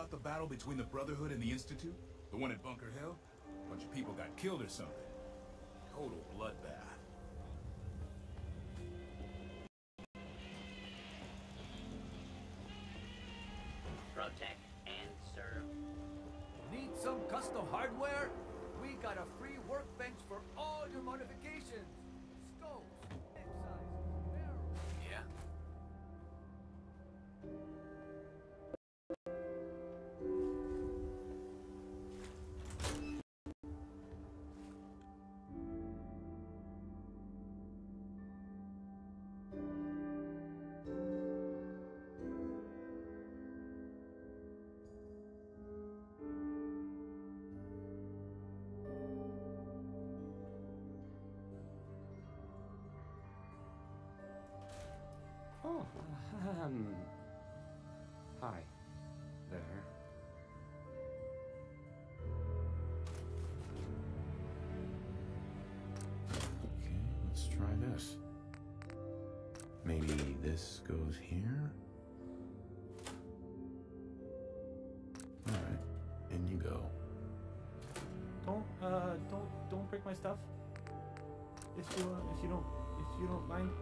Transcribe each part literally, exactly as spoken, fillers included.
about the battle between the Brotherhood and the Institute? The one at Bunker Hill? A bunch of people got killed or something. Total bloodbath. Protect and serve. Need some custom hardware? We got a free workbench for all your modifications. Scopes, size, barrels. Yeah. Oh, um... Hi. There. Okay, let's try this. Maybe this goes here? Alright, in you go. Don't, uh, don't, don't break my stuff. If you, uh, if you don't, if you don't mind.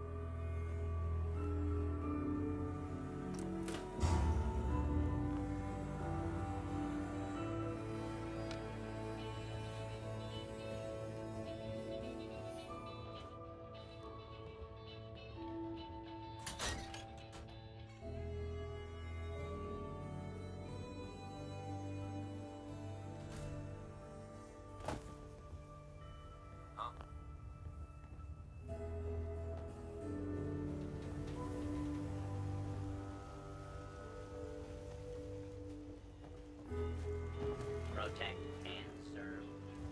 Protect and serve.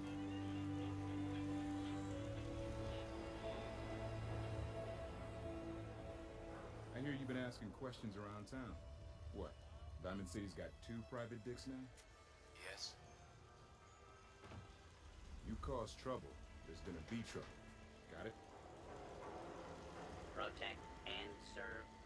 I hear you've been asking questions around town. What? Diamond City's got two private dicks now? Yes. You cause trouble, there's gonna be trouble. Got it? Protect and serve.